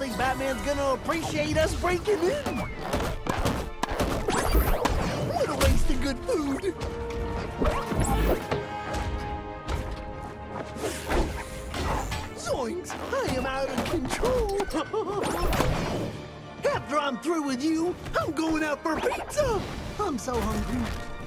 think Batman's gonna appreciate us breaking in. What a waste of good food. Zoinks! I am out of control. After I'm through with you, I'm going out for pizza. I'm so hungry.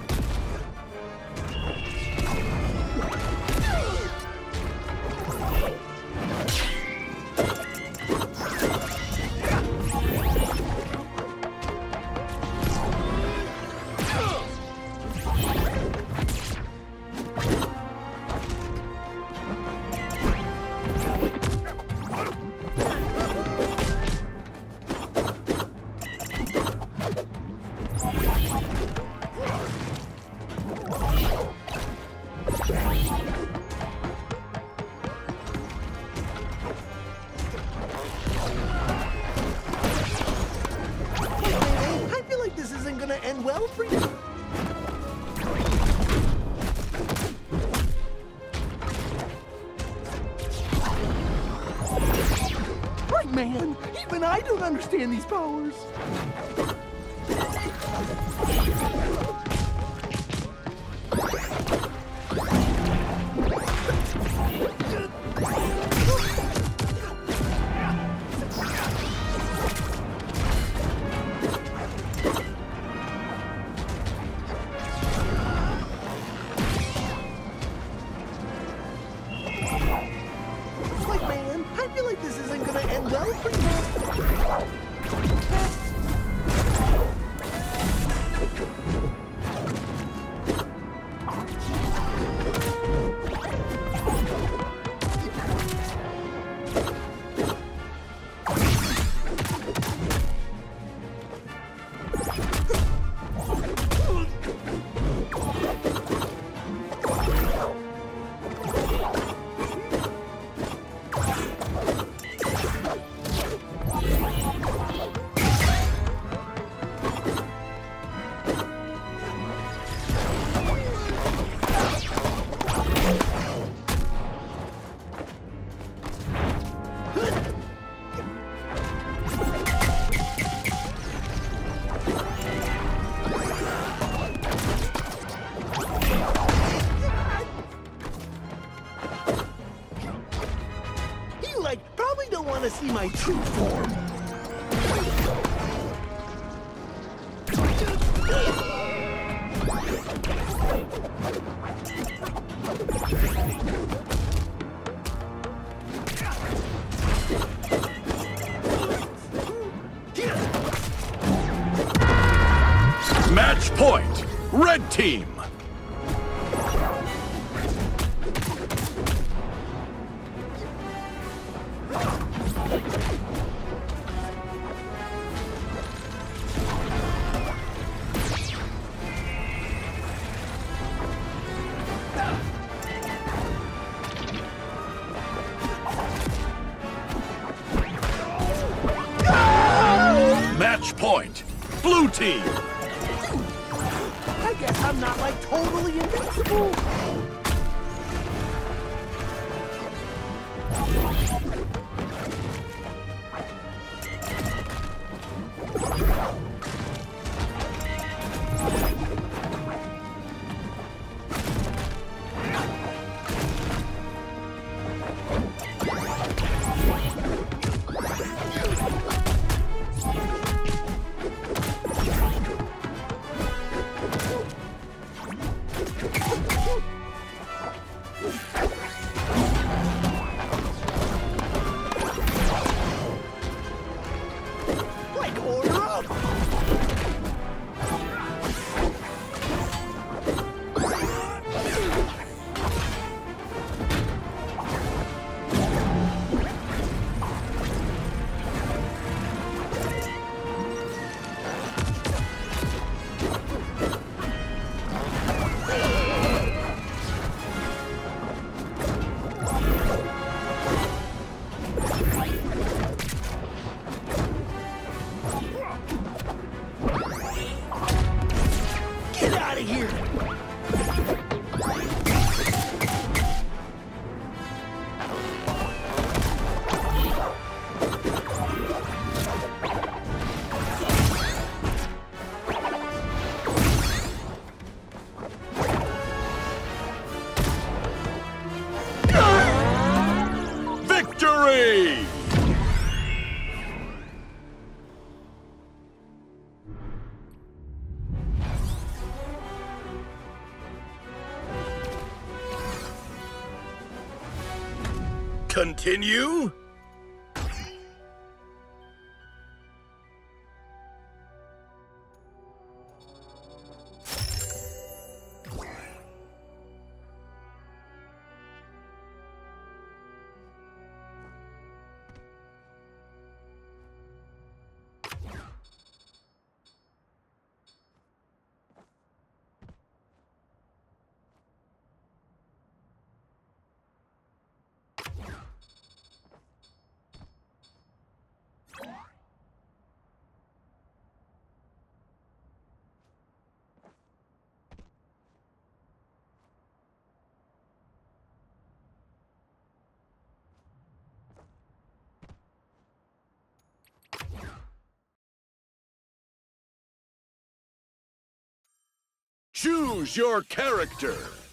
Well for you. Right, man. Even I don't understand these powers. I feel like this isn't gonna end well for you. Probably don't want to see my true form. Match point, red team. Match point, blue team. I guess I'm not like totally invincible. Victory! Continue? Choose your character.